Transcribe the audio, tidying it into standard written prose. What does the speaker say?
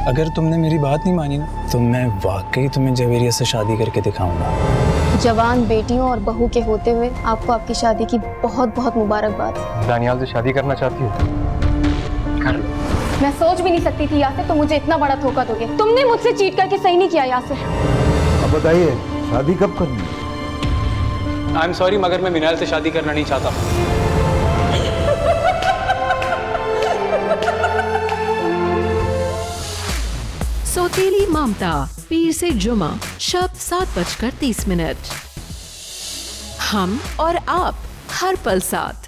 अगर तुमने मेरी बात नहीं मानी ना तो मैं वाकई तुम्हें जवेरिया से शादी करके दिखाऊंगा। जवान बेटियों और बहू के होते हुए आपको आपकी शादी की बहुत बहुत मुबारकबाद। दानियाल से शादी करना चाहती हो? कर लो। मैं सोच भी नहीं सकती थी यासिर तुम मुझे इतना बड़ा धोखा दोगे। तुमने मुझसे चीट करके सही नहीं किया यासिर। अब बताइए शादी कब करनी? आई एम सॉरी मगर मैं मिनाल से शादी करना नहीं चाहता। सौतेली ममता, पीर से जुमा, शब 7:30 हम और आप हर पल साथ।